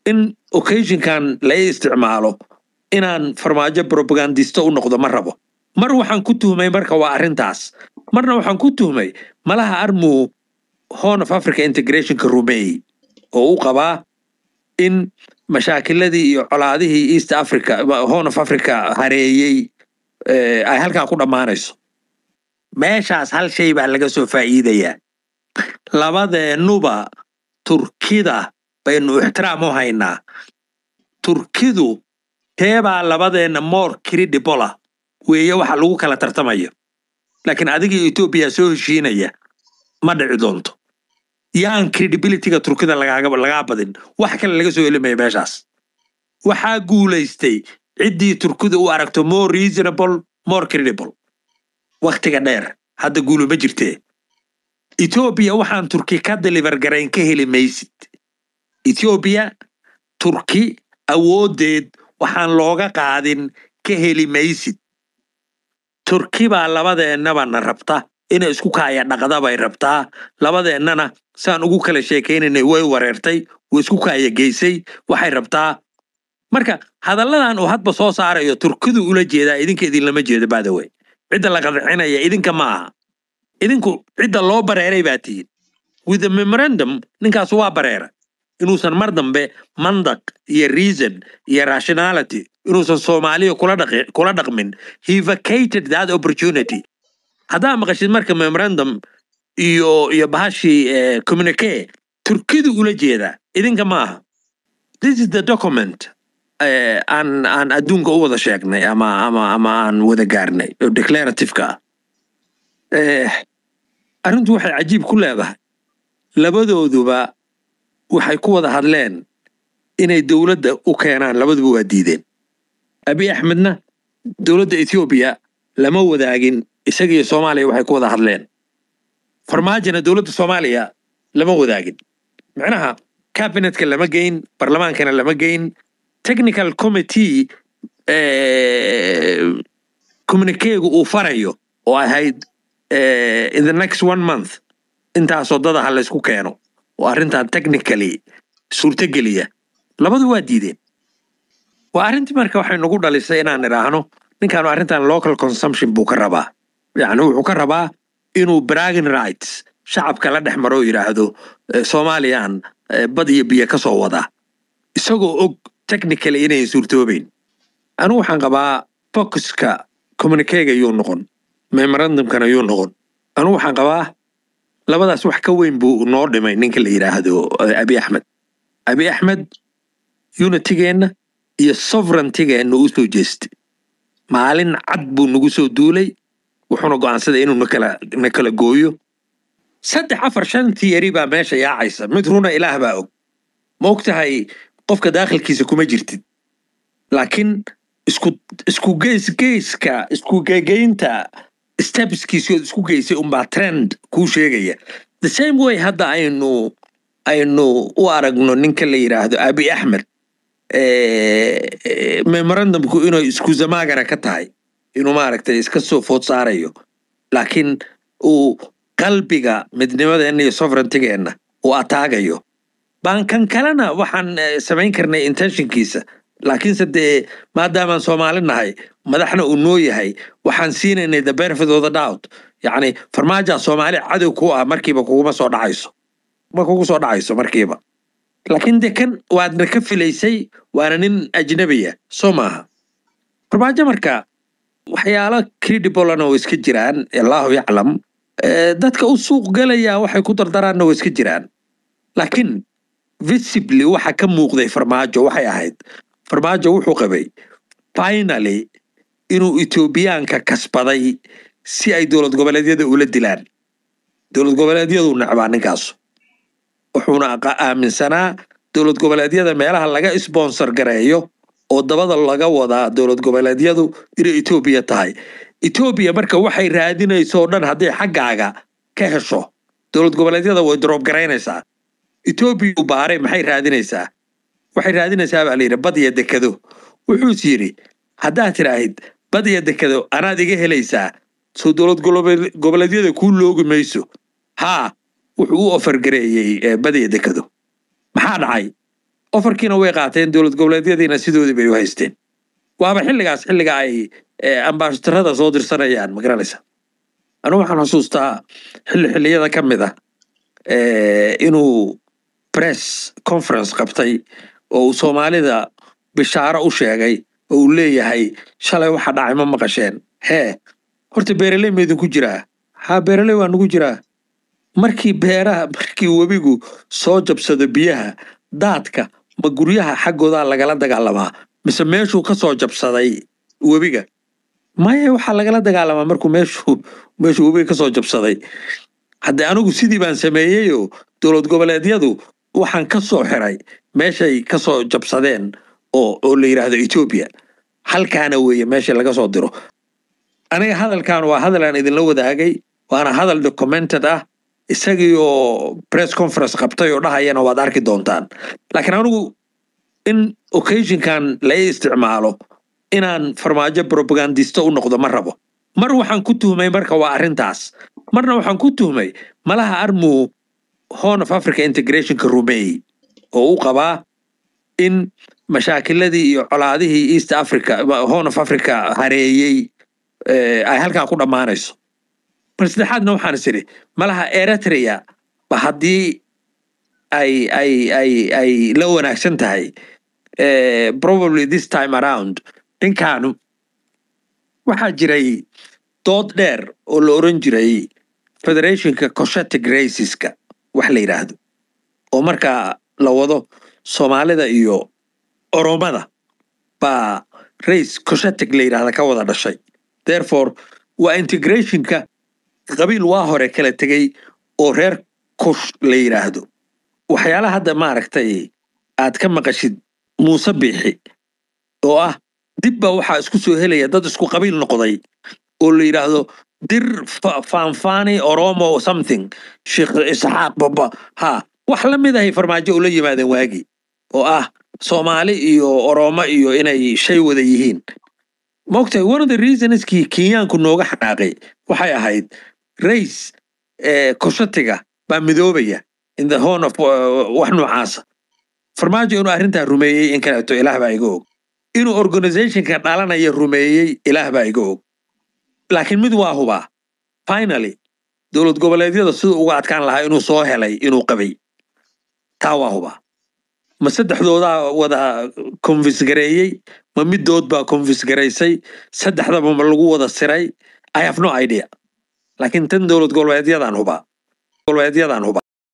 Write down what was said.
in occasion kan la isticmaalo inaan farmaajo propagandista u noqdo ma rabo mar waxaan ku tuhmay marka waa arintaas marna waxaan ku tuhmay malaha armu Horn of Africa integration ka rumey oo u qabaa in mashaakiladii iyo colaadihii East Africa Horn of Africa hareeyay ay halka ku dhamaanayso meeshaas hal shay baa laga soo faa'iidayaa labadeenuba Turkida baynu ixtiraam u haynaa Turkidu teebaa labadeena more credible weeye waxa lagu kala tartamayo laakiin adiga Ethiopia soo heshiinaya ma dhici doonto yaan credibility-ga Turkida laga badin wax kale laga soo elimay meeshaas waxa guuleystay cidii Turkida u aragto more reasonable more credible waqtiga dheer hadda guulo ma jirtee Ethiopia waxaan Turki ka deliver garayn ka heli maysid Ethiopia Turki awoodeed waxaan looga qaadin ka heli maysid Turki baa labadeenaba rabta inay isku kaaya dhaqada bay rabtaa labadeennana saan ugu kala sheekeynay way wareertay way isku kaaya geysay waxay rabtaa marka hadalladan oo hadba soo saarayo Turkidu ula jeedaa idinka idin lama jeedo by the way cid la qadcinaya idinka ma aha idinku cid loo bareeray baatiin with the memorandum ninkaas waa bareera inuusan mar dambe mandaq iyo reason iyo rationality inuusan Soomaaliya kula dhaqmin he vacated that opportunity hadaa maqashid marka memorandum iyo bahashi communique Turkidu ula jeeda idinka ma aha this is the document aan adduunka u wada sheegnay ama aan wada gaarnay declarative ka arintu waxay cajiib ku leedahay labadooduba waxay ku wada hadleen inay dawladda u keenaan labaduba waa diideen Abiy Ahmedna dawladda Ethiopia lama wadaagin isaga iyo Soomaaliya waxay ku wada hadleen farmaajina dawladda Soomaaliya lama wadaagin macnaha cabinetka lama geyn barlamaankana lama geyn technical committee communique uu farayo oo ahayd in the next 1 month intaas oo dada la isku keeno oo arintan technically suurtageliya labadu waa diideen waa arintii marka waxay nagu dhalisay inaan iraahno ninkan arintan local consumption buu ka rabaa yani wuxuu ka rabaa inuu bragging rights shacabka la dhexmaro yiraahdo Soomaaliyan bad iyo biyo ka soo wada isagoo og technically inay suurtoobeen anu waxaan qabaa focuska communique-ga iyo noqon memorandum-kana iyo noqon anu waxaan qabaa labadaas wax ka weyn buu noo dhimay ninka la yiraahdo Abiy Ahmed unity-geena iyo sovereignty-geena uu soo jeestay maalin cad buu nagu soo duulay wuxuuna go'aansaday inuu na kala gooyo 3-4 theory baa meesha yaacaysa mid runa ilaah baa og ma ogtahay qofka daaqilkiisa kuma jirtid laakiin isku geeska isku geegeynta stepskiisa isku geysay trend ku sheegaya the same way hadda aynu u aragno ninka la yiraahdo Abiy Ahmed memorandum-ku inuu isku zamaagana ka tahay inuu maaragtay iska soo food saarayo laakiin uu qalbiga midnimadeena iyo sovereignty-geena uu ataagayo bankan kalena waxaan samayn karnay intentionkiisa laakiin sadee maadaama Soomaali nahay madaxna uu noo yahay waxaan siinaynay the benefit of the doubt yani farmaajo Soomaali cadow ku ah markiiba kuuma soo dhacayso ma kugu soo dhacayso markiiba laakiin dekan waadna ka filaysay waana nin ajnabiya Soomaha farmaajo marka waxyaalo credible oo iska jiraan Allahu yaclam dadka u suuq galaya waxay ku dardaraan oo iska jiraan laakiin visibly waxa ka muuqday farmaajo waxay ahayd farmaajo wuxuu qabay finally inuu Ethiopiaanka kasbaday si ay dawlad goboleedyada ula dilaan dawlad goboleedyadu nacbaa ninkaas wuxuuna aaminsanaa dawlad goboleedyada meelaha laga sponsor gareeyo oo dabada laga wada dawlad goboleedyadu inay Ethiopia tahay Ethiopia marka waxay raadinayso dhan haday xaggaaga ka hesho dawlad goboleedyada way drop gareynaysaa Ethiopia baaray maxay raadinaysaa waxay raadinaysaa baa leeyahay bad iyo dekado wuxuu yiri hadaa tiraahid bad iyo dekado anaad iga helaysaa soo dawlad goboleedyada ku loogi mayso ha wuxuu offer gareeyay bad iyo dekado maxaa dhacay ofarkiina way qaateen dowlad goboleedyadiina sidoodii bay u haysteen waaba xilliga ay ambassadorada soo dirsanayaan ma garanaysa anigu waxaan xasuustaa xilliyada ka mid ah inuu press conference qabtay oo uu Soomaalida bishaaro u sheegay oo uu leeyahay shalay waxa dhacay ma maqasheen horta beeraley ma idinku jiraa beeraley waa nagu jiraa markii webigu soo jabsado biyaha daadka ma guryaha xaggooda lagala dagaalamaa mise meeshuu ka soo jabsaday webiga maya waxa lagala dagaalamaa markuu meeshuu webiga ka soo jabsaday hadda anigu sidii baan sameeyay dowlad goboleedyadu waxaan ka soo xiray meeshay ka soo jabsadeen oo la yiraahdo Ethiopia halkaana weeye meesha laga soo diro aniga hadalkan waa hadal aan idin la wadaagay waana hadal documented ah isagii oo press conference qabtay oo dhahayana waad arki doontaan laakiin anigu in occasion kan la isticmaalo inaan farmaajo propagandista u noqdo ma rabo mar waxaan ku tuhmay marka waa arintaas marna waxaan ku tuhmay malaha armu Horn of Africa integration ka Rumey oo u qabaa in mashaakiladii iyo colaadihii East Africa Horn of Africa hareeyay ay halka ku dhamaanayso saddexaadna waxaan isiri malaha Eritrea ba hadii ay la wanaagsan tahay probably this time around inkaanu waxaa jiray dood dheer oo la oran jiray Federationka Coshetic Raceska wax la yiraahdo oo marka la wado Soomaalida iyo Oromada ba race Coshetic la yiraahdo ka wada dhashay therefore waa integrationka qabiil waa hore kala tagay oo reer Kush la yiraahdo waxyaalaha hadda ma aragtay aad ka maqashid Muuse Biixi oo ah dibba waxa isku soo helaya dad isku qabiil noqday oo la yiraahdo dir fanfani Oromo or something Sheikh Isxaaq baba wax la mid ah farmaajo oo la yimaadeen waagi oo ah Soomaali iyo Oromo iyo inay shay wada yihiin moogtay one of the reasons Kenyaanku nooga xanaaqay waxay ahayd race Coshetiga ba midoobaya in the Horn of wax noocaas farmaajo inuu arinta rumeeyay in kale to Ilaah baa iga og inuu organization ka dhalanaya rumeeyay Ilaah baa iga og laakiin mid waa huba finally dowlad goboleedyada sida uga adkaan lahaa inuu soo helay inuu qabay taa waa huba ma saddexdooda wada convince gareeyay ma midood baa convince gareysay saddexdaba ma lagu wada siray I have no idea laakiin tan dowlad goboleedyadan huba